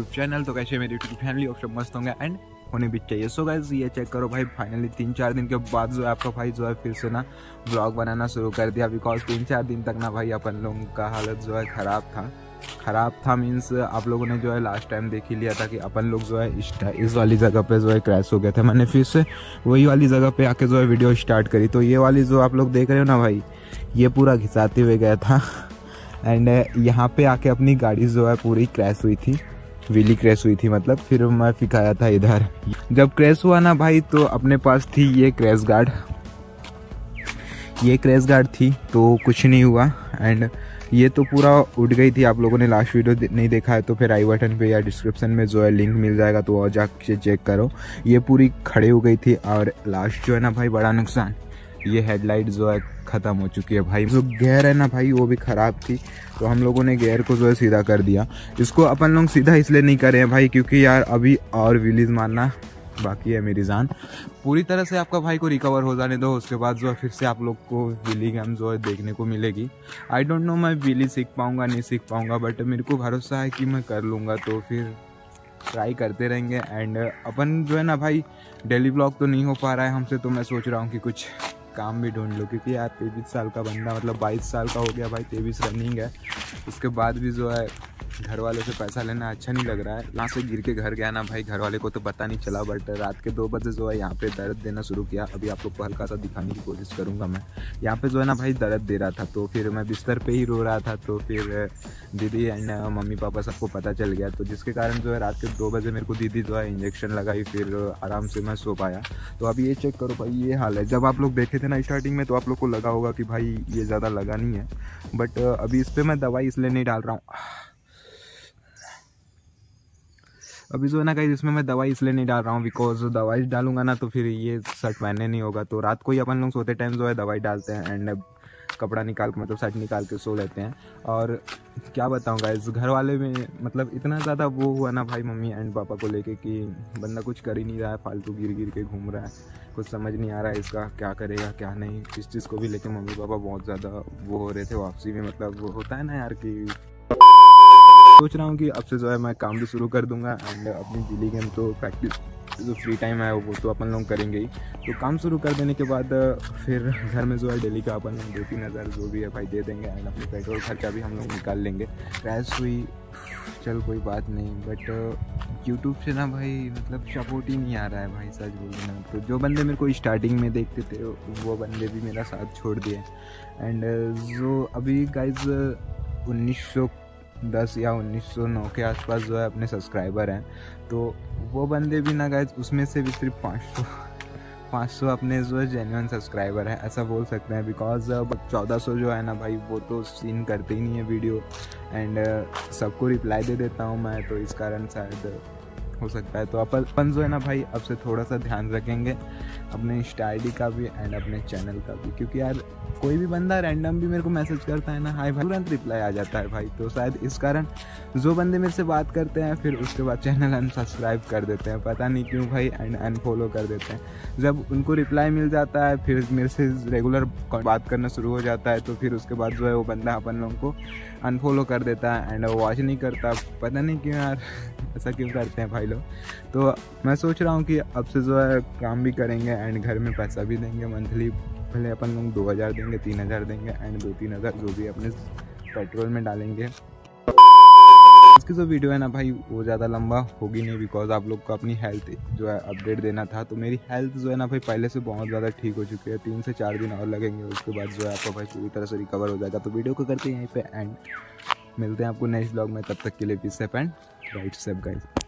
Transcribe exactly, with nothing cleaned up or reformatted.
YouTube channel. तो कैसे मेरी यूट्यूब फैमिली ऑप्शन मस्त होंगे एंड होने भी चाहिए। सो गाइस ये चेक करो भाई, फाइनली तीन चार दिन के बाद जो है आपका भाई जो है फिर से ना ब्लॉग बनाना शुरू कर दिया। बिकॉज तीन चार दिन तक ना भाई अपन लोगों का हालत जो है ख़राब था ख़राब था मीन्स आप लोगों ने जो है लास्ट टाइम देख ही लिया था कि अपन लोग जो है इस, इस वाली जगह पे जो है क्रैश हो गए थे। मैंने फिर से वही वाली जगह पे आके जो है वीडियो स्टार्ट करी। तो ये वाली जो आप लोग देख रहे हो ना भाई, ये पूरा घिसाते हुए गया था एंड यहाँ पे आके अपनी गाड़ी जो है पूरी क्रैश हुई थी, व्हीली क्रैश हुई थी मतलब। फिर मैं फिकाया था इधर। जब क्रैश हुआ ना भाई तो अपने पास थी ये क्रैश गार्ड, ये क्रैश गार्ड थी तो कुछ नहीं हुआ। एंड ये तो पूरा उड़ गई थी। आप लोगों ने लास्ट वीडियो नहीं देखा है तो फिर आई बटन पे या डिस्क्रिप्शन में जो है लिंक मिल जाएगा, तो और जाके चेक करो। ये पूरी खड़े हो गई थी। और लास्ट जो है ना भाई बड़ा नुकसान, ये हेडलाइट जो है ख़त्म हो चुकी है भाई। जो गेयर है ना भाई वो भी ख़राब थी, तो हम लोगों ने गेयर को जो है सीधा कर दिया। इसको अपन लोग सीधा इसलिए नहीं कर रहे हैं भाई क्योंकि यार अभी और व्हीलीज मारना बाकी है मेरी जान। पूरी तरह से आपका भाई को रिकवर हो जाने दो, उसके बाद जो है फिर से आप लोग को व्हीली गेम जो है देखने को मिलेगी। आई डोंट नो मैं व्हीली सीख पाऊँगा नहीं सीख पाऊँगा, बट मेरे को भरोसा है कि मैं कर लूँगा। तो फिर ट्राई करते रहेंगे। एंड अपन जो है ना भाई डेली ब्लॉग तो नहीं हो पा रहा है हमसे, तो मैं सोच रहा हूँ कि कुछ काम भी ढूंढ लो क्योंकि यार तेईस साल का बंदा मतलब बाईस साल का हो गया भाई, तेईस रनिंग है, उसके बाद भी जो है घर वालों से पैसा लेना अच्छा नहीं लग रहा है। यहाँ से गिर के घर गया ना भाई, घर वाले को तो पता नहीं चला, बट रात के दो बजे जो है यहाँ पे दर्द देना शुरू किया। अभी आप लोग को हल्का सा दिखाने की कोशिश करूँगा। मैं यहाँ पे जो है ना भाई दर्द दे रहा था, तो फिर मैं बिस्तर पे ही रो रहा था। तो फिर दीदी एंड मम्मी पापा सबको पता चल गया, तो जिसके कारण जो है रात के दो बजे मेरे को दीदी जो है इंजेक्शन लगाई, फिर आराम से मैं सो पाया। तो अभी ये चेक करो भाई, ये हाल है। जब आप लोग देखे थे ना स्टार्टिंग में तो आप लोग को लगा होगा कि भाई ये ज़्यादा लगा नहीं है, बट अभी इस पर मैं दवाई इसलिए नहीं डाल रहा हूँ अभी जो है ना गाइस इसमें मैं दवाई इसलिए नहीं डाल रहा हूँ बिकॉज दवाई डालूंगा ना तो फिर ये शर्ट पहनने नहीं होगा। तो रात को ही अपन लोग सोते टाइम जो है दवाई डालते हैं एंड कपड़ा निकाल के मतलब शर्ट निकाल के सो लेते हैं। और क्या बताऊँ गाइस, घर वाले में मतलब इतना ज़्यादा वो हुआ ना भाई मम्मी एंड पापा को लेके कि बंदा कुछ कर ही नहीं रहा है, फालतू गिर गिर के घूम रहा है, कुछ समझ नहीं आ रहा है इसका क्या करेगा क्या नहीं। इस चीज़ को भी लेके मम्मी पापा बहुत ज़्यादा वो हो रहे थे वापसी में। मतलब वो होता है ना यार कि सोच रहा हूँ कि अब से जो है मैं काम भी शुरू कर दूंगा एंड अपनी व्हीली गेम तो प्रैक्टिस जो फ्री टाइम है वो तो अपन लोग करेंगे ही। तो काम शुरू कर देने के बाद फिर घर में जो है डेली का अपन लोग दो तीन हज़ार जो भी है भाई दे देंगे एंड अपने पेट्रोल खर्चा भी हम लोग निकाल लेंगे। क्रैश हुई चल कोई बात नहीं, बट यूट्यूब से ना भाई मतलब सपोर्ट ही नहीं आ रहा है भाई सच बोलूँ ना। तो जो बंदे मेरे को स्टार्टिंग में देखते थे वो बंदे भी मेरा साथ छोड़ दिए। एंड जो अभी गाइज उन्नीस सौ दस या उन्नीस सौ नौ के आसपास जो है अपने सब्सक्राइबर हैं, तो वो बंदे भी ना गाइज उसमें से भी सिर्फ पाँच सौ पाँच सौ अपने जो है जेन्युइन सब्सक्राइबर हैं ऐसा बोल सकते हैं। बिकॉज चौदह सौ जो है ना भाई वो तो सीन करते ही नहीं है वीडियो एंड सबको रिप्लाई दे देता हूँ मैं, तो इस कारण शायद हो सकता है। तो अपन जो है ना भाई अब से थोड़ा सा ध्यान रखेंगे अपने इंस्टा आई डी का भी एंड अपने चैनल का भी, क्योंकि यार कोई भी बंदा रैंडम भी मेरे को मैसेज करता है ना हाय भाई, तुरंत रिप्लाई आ जाता है भाई। तो शायद इस कारण जो बंदे मेरे से बात करते हैं फिर उसके बाद चैनल अनसब्सक्राइब कर देते हैं, पता नहीं क्यों भाई, एंड अनफॉलो कर देते हैं। जब उनको रिप्लाई मिल जाता है फिर मेरे से रेगुलर बात करना शुरू हो जाता है, तो फिर उसके बाद जो है वो बंदा अपन लोगों को अनफॉलो कर देता है एंड वॉच नहीं करता, पता नहीं क्यों यार ऐसा क्यों करते हैं भाई लोग। तो मैं सोच रहा हूँ कि अब से जो है काम भी करेंगे एंड घर में पैसा भी देंगे मंथली। पहले अपन लोग दो हज़ार देंगे, तीन हज़ार देंगे एंड दो तीन हज़ार जो भी अपने पेट्रोल में डालेंगे। इसकी जो वीडियो है ना भाई वो ज़्यादा लंबा होगी नहीं बिकॉज आप लोग को अपनी हेल्थ जो है अपडेट देना था। तो मेरी हेल्थ जो है ना भाई पहले से बहुत ज़्यादा ठीक हो चुकी है, तीन से चार दिन और लगेंगे, उसके बाद जो है आपका भाई पूरी तरह से रिकवर हो जाएगा। तो वीडियो को करते हैं यहीं पे एंड मिलते हैं आपको नेक्स्ट ब्लॉग में, तब तक के लिए peace safe and ride safe guys.